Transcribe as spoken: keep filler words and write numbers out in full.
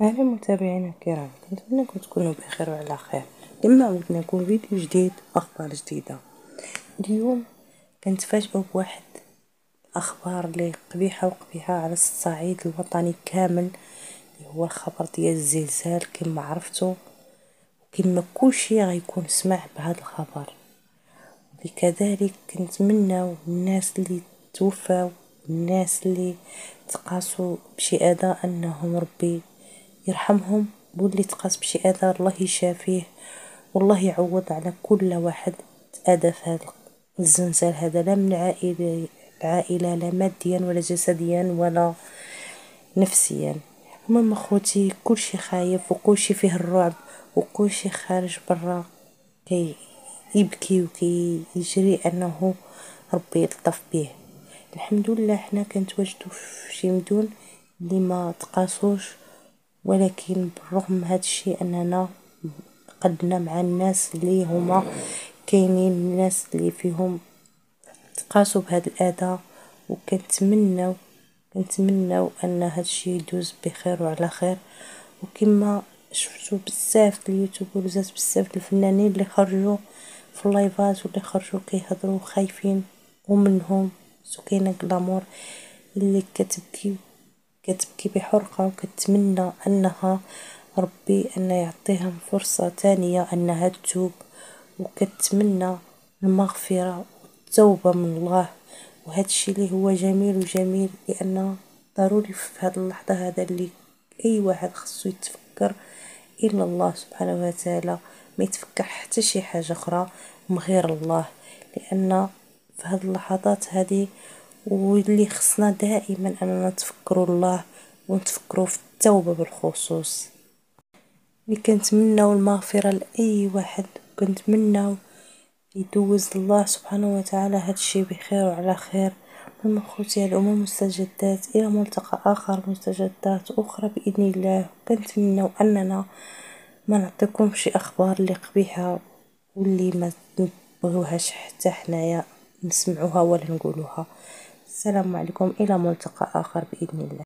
أهلا متابعينا الكرام، كنتمنىكم تكونوا بخير وعلى خير. اليوم عاودت لكم فيديو جديد، أخبار جديدة. اليوم كنتفاجئوا بواحد الأخبار اللي قبيحة وقبيحة على الصعيد الوطني كامل، اللي هو الخبر ديال الزلزال. كما عرفتوا كما كلشي غيكون سمع بهذا الخبر، وكذلك كنتمنى الناس اللي توفاو، الناس اللي تقاسوا بشي اذى، انهم ربي يرحمهم، واللي تقاس بشي اذى الله يشافيه، والله يعوض على كل واحد تأذى في هذا الزلزال هذا، لا من العائله العائله لا ماديا ولا جسديا ولا نفسيا. المهم اخوتي، كلشي خايف وكلشي فيه الرعب، وكلشي خارج برا كي يبكي وكي يجري انه ربي يلطف به. الحمد لله حنا كنتواجدوا في شي مدن اللي ما تقاسوش، ولكن بالرغم من هذا الشيء اننا قدنا مع الناس اللي هما كاينين، الناس اللي فيهم تقاسوا بهذا الاذى، وكنتمنوا كنتمنوا ان هذا الشيء يدوز بخير وعلى خير. وكما شفتوا بزاف في اليوتيوب وبزاف بزاف الفنانين اللي خرجوا في اللايفات واللي خرجوا كيهضروا خايفين، ومنهم سكينة غلامور اللي كتبكي كتبكي بحرقة، وكتمنى انها ربي ان يعطيهم فرصة تانية انها تتوب، وكتمنى المغفرة والتوبة من الله. وهذا الشيء اللي هو جميل وجميل، لان ضروري في هذه اللحظة هذا اللي اي واحد خصو يتفكر الا الله سبحانه وتعالى، ما يتفكر حتى شي حاجة اخرى من غير الله، لان في هذه اللحظات هذه واللي خصنا دائما اننا نتفكروا الله ونتفكروا في التوبة بالخصوص. اللي كنتمناو المغفرة لأي واحد، كنتمناو يدوز الله سبحانه وتعالى هذا الشيء بخير وعلى خير. المهم اخوتي، الامور مستجدات، الى ملتقى اخر مستجدات اخرى باذن الله. كنتمناو اننا ما نعطيكمش اخبار اللي قبيحة واللي ما نبغيوهاش حتى حنايا نسمعوها ولا نقولوها. السلام عليكم، الى ملتقى اخر باذن الله.